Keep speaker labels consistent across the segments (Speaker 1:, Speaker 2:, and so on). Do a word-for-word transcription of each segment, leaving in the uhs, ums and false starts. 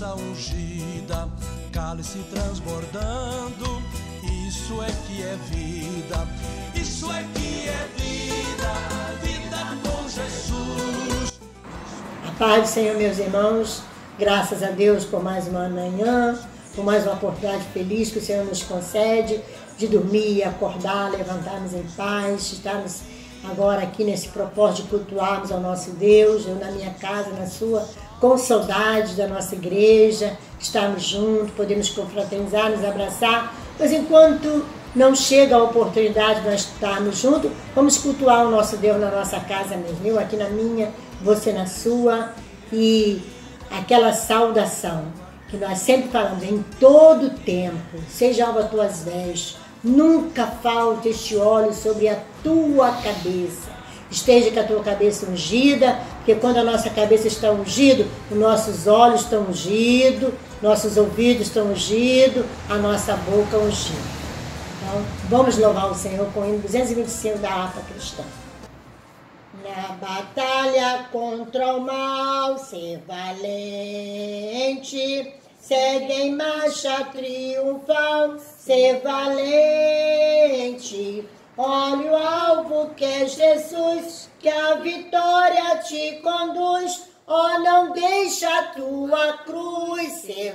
Speaker 1: taça ungida, cálice transbordando. Isso é que é vida, isso é que é vida, vida com Jesus.
Speaker 2: A paz do Senhor, meus irmãos, graças a Deus por mais uma manhã, por mais uma oportunidade feliz que o Senhor nos concede de dormir, acordar, levantarmos em paz, estarmos agora aqui nesse propósito de cultuarmos ao nosso Deus, eu na minha casa, na sua, com saudade da nossa igreja, estarmos juntos, podemos confraternizar, nos abraçar, mas enquanto não chega a oportunidade de nós estarmos juntos, vamos cultuar o nosso Deus na nossa casa mesmo, eu aqui na minha, você na sua, e aquela saudação que nós sempre falamos, em todo tempo, seja alva tuas vestes, nunca falte este óleo sobre a tua cabeça. Esteja com a tua cabeça ungida, porque quando a nossa cabeça está ungida, os nossos olhos estão ungidos, nossos ouvidos estão ungidos, a nossa boca ungida. Então, vamos louvar o Senhor com o hino duzentos e vinte e cinco da harpa cristã. Na batalha contra o mal, ser valente, segue em marcha triunfal, ser valente. Olha o alvo que é Jesus, que a vitória te conduz. Oh, não deixa a tua cruz, ser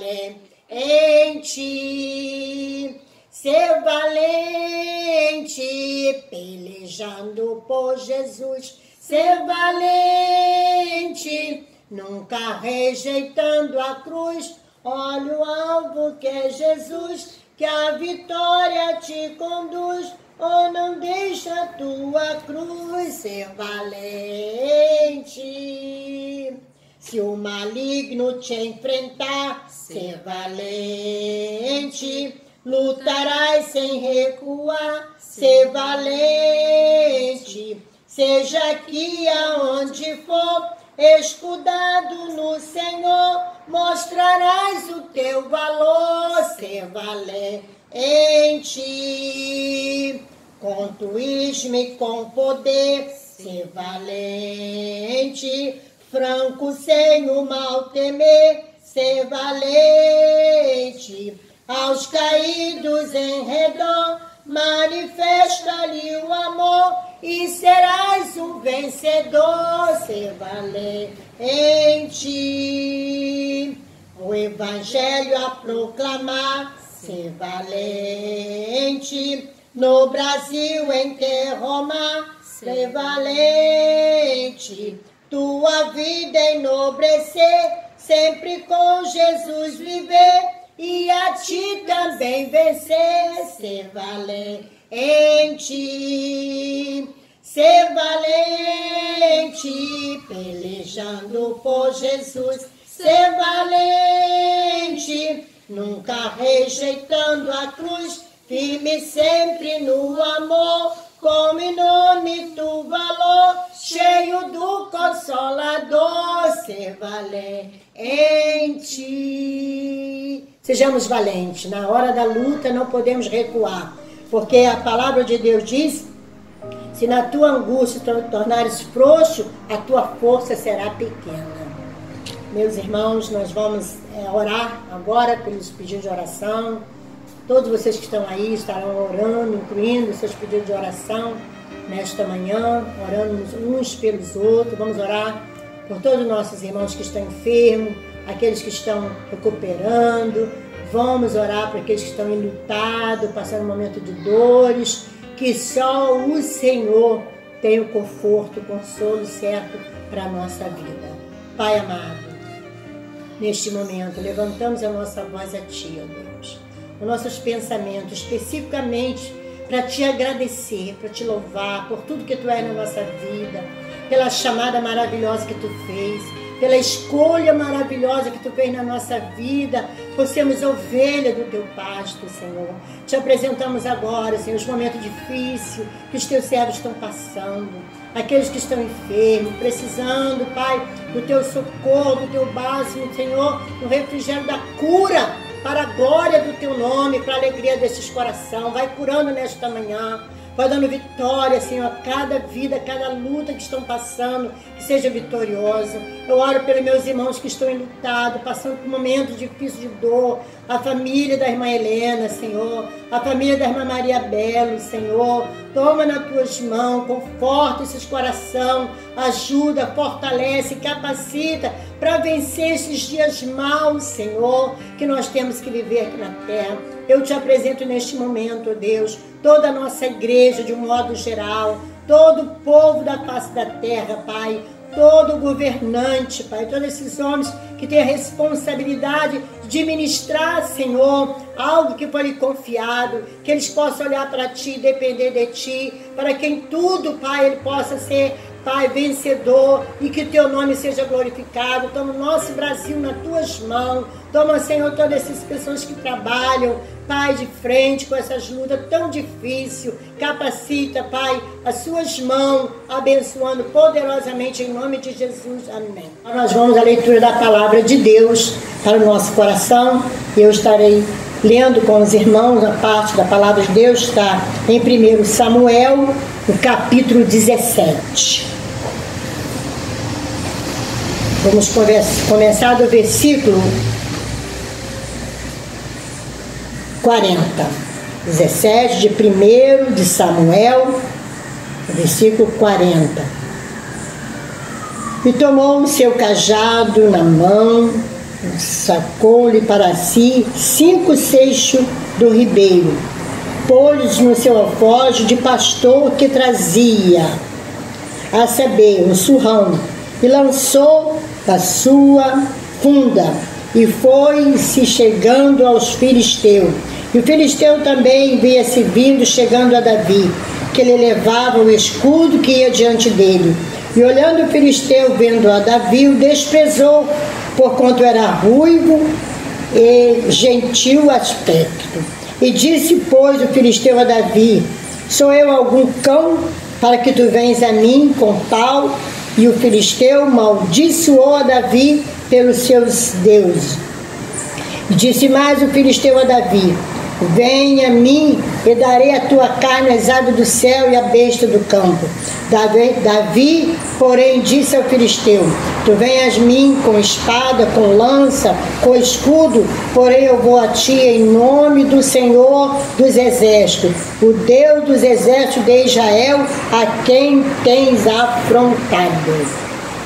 Speaker 2: valente. Ser valente, pelejando por Jesus. Ser valente, nunca rejeitando a cruz. Olha o alvo que é Jesus, que a vitória te conduz. Oh, não deixa a tua cruz, ser valente. Se o maligno te enfrentar, ser valente. Lutarás sem recuar, ser valente. Seja aqui aonde for, escudado no Senhor, mostrarás o teu valor, ser valente. Com tuísmo e com poder, ser valente. Franco sem o mal temer, ser valente. Aos caídos em redor, manifesta-lhe o amor e serás um vencedor, ser valente. O evangelho a proclamar, ser valente. No Brasil em Roma, ser valente. Tua vida enobrecer, sempre com Jesus viver. E a ti também vencer, ser valente, ser valente, pelejando por Jesus, ser valente, nunca rejeitando a cruz, firme sempre no amor, com em nome tu valor, cheio do Consolador, ser valente. Sejamos valentes, na hora da luta não podemos recuar, porque a palavra de Deus diz, se na tua angústia te tornares frouxo, a tua força será pequena. Meus irmãos, nós vamos é, orar agora pelos pedidos de oração. Todos vocês que estão aí estarão orando, incluindo seus pedidos de oração nesta manhã, orando uns pelos outros. Vamos orar por todos os nossos irmãos que estão enfermos, aqueles que estão recuperando. Vamos orar por aqueles que estão enlutados, passando um momento de dores, que só o Senhor tem o conforto, o consolo certo para a nossa vida. Pai amado, neste momento, levantamos a nossa voz a Ti, ó Deus. Os nossos pensamentos, especificamente para Te agradecer, para Te louvar por tudo que Tu és na nossa vida, pela chamada maravilhosa que Tu fez, pela escolha maravilhosa que Tu fez na nossa vida, por sermos ovelha do Teu pasto, Senhor. Te apresentamos agora, Senhor, os momentos difíceis que os Teus servos estão passando, aqueles que estão enfermos, precisando, Pai, do Teu socorro, do Teu bálsamo, Senhor, no refrigério da cura, para a glória do Teu nome, para a alegria desses corações. Vai curando nesta manhã, vai dando vitória, Senhor, a cada vida, a cada luta que estão passando, que seja vitoriosa. Eu oro pelos meus irmãos que estão enlutados, passando por momentos difíceis de dor, a família da irmã Helena, Senhor, a família da irmã Maria Belo, Senhor, toma nas tuas mãos, conforta esses corações, ajuda, fortalece, capacita para vencer esses dias maus, Senhor, que nós temos que viver aqui na terra. Eu te apresento neste momento, Deus, toda a nossa igreja de um modo geral, todo o povo da face da terra, Pai, todo governante, Pai, todos esses homens que têm a responsabilidade de ministrar, Senhor, algo que foi lhe confiado, que eles possam olhar para Ti, depender de Ti, para que em tudo, Pai, ele possa ser, Pai, vencedor, e que Teu nome seja glorificado. Toma o nosso Brasil nas Tuas mãos. Toma, Senhor, todas essas pessoas que trabalham, Pai, de frente com essas lutas tão difíceis. Capacita, Pai, as Suas mãos, abençoando poderosamente em nome de Jesus. Amém. Nós vamos à leitura da palavra de Deus para o nosso coração. Eu estarei lendo com os irmãos a parte da palavra de Deus, está em primeiro Samuel, no capítulo dezessete. Vamos começar do versículo quarenta. dezessete de primeiro de Samuel, versículo quarenta. E tomou o seu cajado na mão, sacou-lhe para si cinco seixos do ribeiro, pôs-lhes no seu alforje de pastor que trazia, a saber, um surrão, e lançou a sua funda, e foi-se chegando aos filisteus. E o filisteu também via-se vindo, chegando a Davi, que ele levava o escudo que ia diante dele. E olhando o filisteu, vendo a Davi, o desprezou, porquanto era ruivo e gentil aspecto. E disse, pois, o filisteu a Davi: sou eu algum cão, para que tu venhas a mim com pau? E o filisteu maldiçoou a Davi pelos seus deuses. E disse mais o filisteu a Davi: vem a mim e darei a tua carne às aves do céu e à besta do campo. Davi, Davi, porém, disse ao filisteu: tu vens a mim com espada, com lança, com escudo, porém eu vou a ti em nome do Senhor dos exércitos, o Deus dos exércitos de Israel, a quem tens afrontado.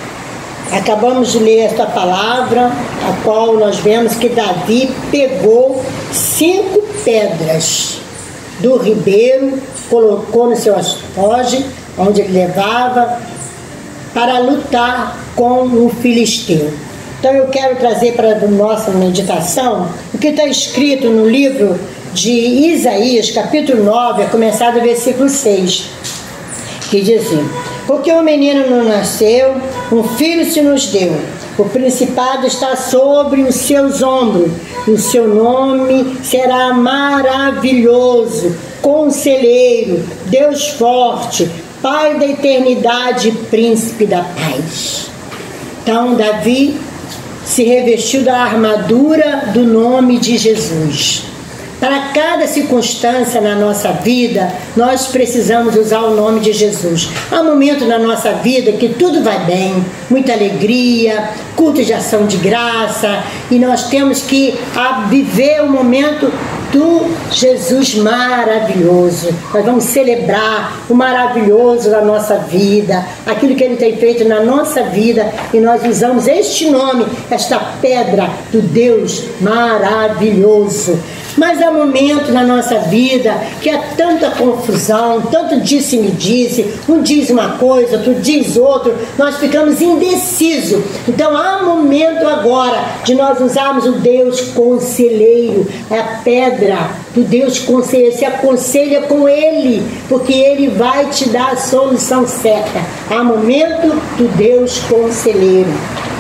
Speaker 2: Acabamos de ler esta palavra, a qual nós vemos que Davi pegou cinco pedras do ribeiro, colocou no seu alforje, onde ele levava, para lutar com o filisteu. Então eu quero trazer para a nossa meditação o que está escrito no livro de Isaías, capítulo nove, a começar do versículo seis, que diz assim: porque um menino nos nasceu, um filho se nos deu, o principado está sobre os seus ombros, e o seu nome será maravilhoso, conselheiro, Deus forte, Pai da eternidade, príncipe da paz. Então Davi se revestiu da armadura do nome de Jesus. Para cada circunstância na nossa vida, nós precisamos usar o nome de Jesus. Há um momento na nossa vida que tudo vai bem, muita alegria, culto de ação de graça, e nós temos que viver o momento do Jesus maravilhoso. Nós vamos celebrar o maravilhoso da nossa vida, aquilo que Ele tem feito na nossa vida, e nós usamos este nome, esta pedra do Deus maravilhoso. Mas há momentos na nossa vida que há tanta confusão, tanto disse-me-disse, um diz uma coisa, outro diz outro, nós ficamos indecisos. Então há momento agora de nós usarmos o Deus conselheiro, a pedra do Deus conselheiro, se aconselha com Ele, porque Ele vai te dar a solução certa. Há momento do Deus conselheiro.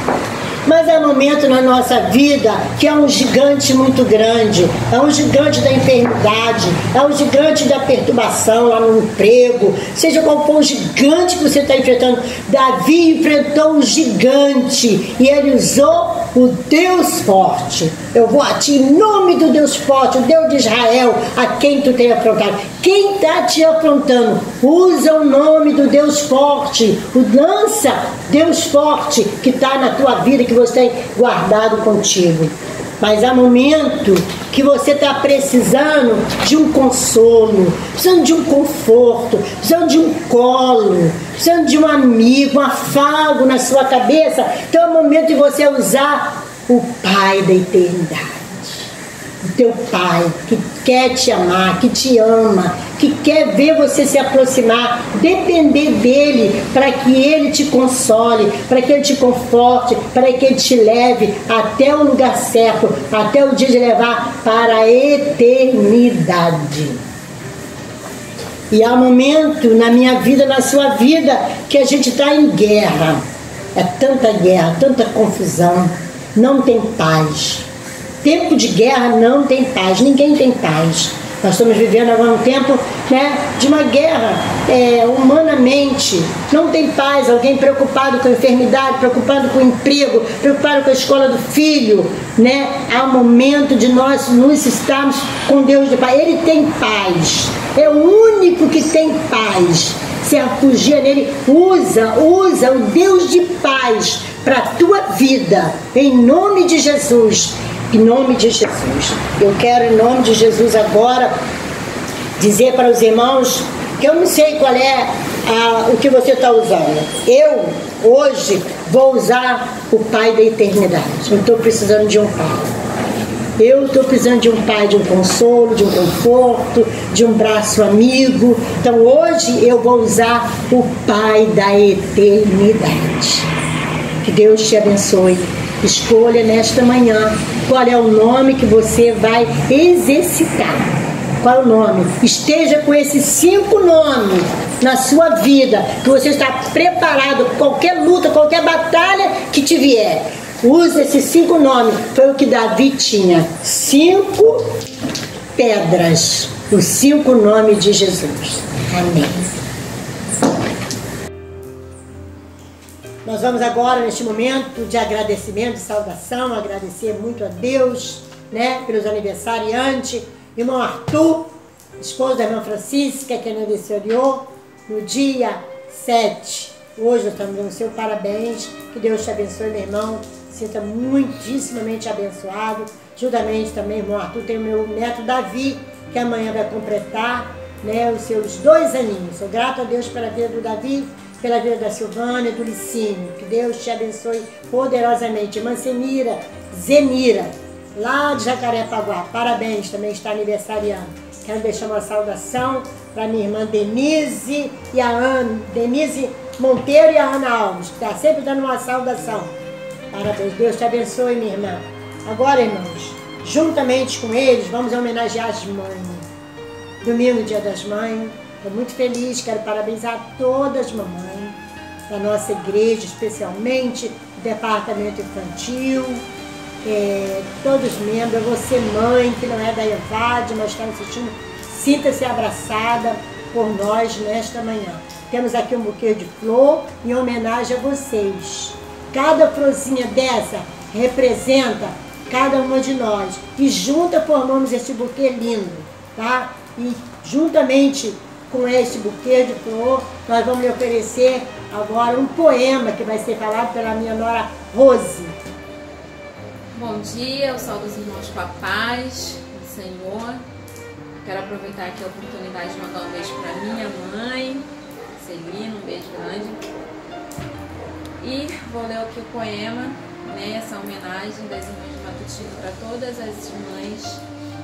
Speaker 2: Mas há momento na nossa vida que é um gigante muito grande, é um gigante da enfermidade, é um gigante da perturbação lá no emprego, seja qual for o gigante que você está enfrentando. Davi enfrentou um gigante e ele usou o Deus forte. Eu vou a ti em nome do Deus forte, o Deus de Israel, a quem tu tem afrontado. Quem está te afrontando, usa o nome do Deus forte. Lança Deus forte que está na tua vida, que você tem guardado contigo. Mas há momento que você está precisando de um consolo, precisando de um conforto, precisando de um colo, precisando de um amigo, um afago na sua cabeça. Então é o momento de você usar o Pai da eternidade. O teu Pai que quer te amar, que te ama, que quer ver você se aproximar, depender dele para que ele te console, para que ele te conforte, para que ele te leve até o lugar certo, até o dia de levar para a eternidade. E há um momento na minha vida, na sua vida, que a gente está em guerra. É tanta guerra, tanta confusão, não tem paz. Tempo de guerra não tem paz, ninguém tem paz. Nós estamos vivendo agora um tempo, né, de uma guerra é, humanamente. Não tem paz, alguém preocupado com a enfermidade, preocupado com o emprego, preocupado com a escola do filho. Né? Há um momento de nós nos estarmos com Deus de paz. Ele tem paz, é o único que tem paz. Se refugia nele, usa, usa o Deus de paz para a tua vida, em nome de Jesus. Em nome de Jesus. Eu quero, em nome de Jesus, agora dizer para os irmãos que eu não sei qual é a, o que você está usando. Eu, hoje, vou usar o Pai da eternidade. Eu estou precisando de um Pai. Eu estou precisando de um Pai, de um consolo, de um conforto, de um braço amigo. Então, hoje, eu vou usar o Pai da eternidade. Que Deus te abençoe. Escolha nesta manhã qual é o nome que você vai exercitar. Qual é o nome? Esteja com esses cinco nomes na sua vida, que você está preparado para qualquer luta, qualquer batalha que te vier. Use esses cinco nomes. Foi o que Davi tinha. Cinco pedras. Os cinco nomes de Jesus. Amém. Nós vamos agora, neste momento de agradecimento, de saudação, agradecer muito a Deus, né, pelos aniversariantes. Irmão Arthur, esposo da irmã Francisca, que aniversariou no dia sete. Hoje nós estamos dando o seu parabéns. Que Deus te abençoe, meu irmão. Sinta muitíssimamente abençoado. Juntamente também, irmão Arthur, tem o meu neto Davi, que amanhã vai completar, né, os seus dois aninhos. Sou grato a Deus pela vida do Davi, pela vida da Silvana e do Licínio. Que Deus te abençoe poderosamente. Irmã Zenira, Zenira, lá de Jacarepaguá, parabéns, também está aniversariando. Quero deixar uma saudação para minha irmã Denise e a Ana, Denise Monteiro e a Ana Alves, que está sempre dando uma saudação. Parabéns, Deus te abençoe, minha irmã. Agora, irmãos, juntamente com eles, vamos homenagear as mães. Domingo, dia das mães. Estou muito feliz, quero parabenizar todas as mamães da nossa igreja, especialmente o departamento infantil, é, todos os membros, você mãe, que não é da EVAD, mas está assistindo, sinta-se abraçada por nós nesta manhã. Temos aqui um buquê de flor em homenagem a vocês. Cada florzinha dessa representa cada uma de nós. E juntas formamos esse buquê lindo, tá? E juntamente com este buquê de flor, nós vamos lhe oferecer agora um poema que vai ser falado pela minha nora Rose.
Speaker 3: Bom dia, eu saúdo os irmãos com a paz do Senhor. Quero aproveitar aqui a oportunidade de mandar um beijo para minha mãe, Celina, um beijo grande. E vou ler aqui o poema, né, essa homenagem das irmãs de Matutino para todas as mães.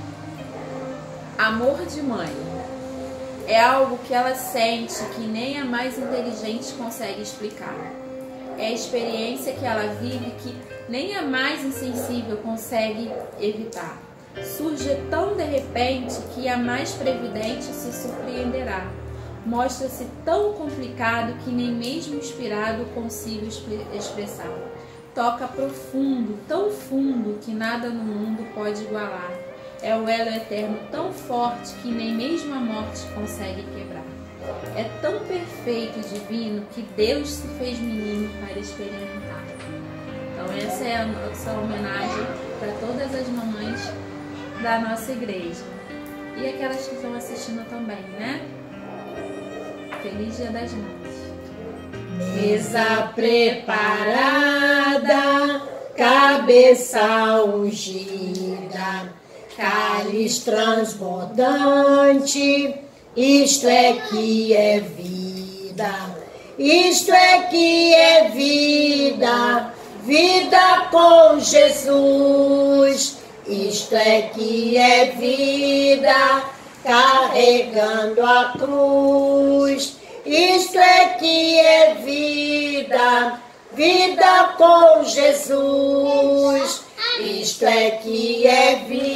Speaker 3: Amor de mãe. É algo que ela sente que nem a mais inteligente consegue explicar. É a experiência que ela vive que nem a mais insensível consegue evitar. Surge tão de repente que a mais previdente se surpreenderá. Mostra-se tão complicado que nem mesmo inspirado consigo expressar. Toca profundo, tão fundo que nada no mundo pode igualar. É o elo eterno tão forte que nem mesmo a morte consegue quebrar. É tão perfeito e divino que Deus se fez menino para experimentar. Então essa é a nossa homenagem para todas as mamães da nossa igreja. E aquelas que estão assistindo também, né? Feliz Dia das Mães.
Speaker 2: Mesa preparada, cabeça ungida, cálice transbordante, isto é que é vida, isto é que é vida, vida com Jesus, isto é que é vida, carregando a cruz, isto é que é vida, vida com Jesus, isto é que é vida.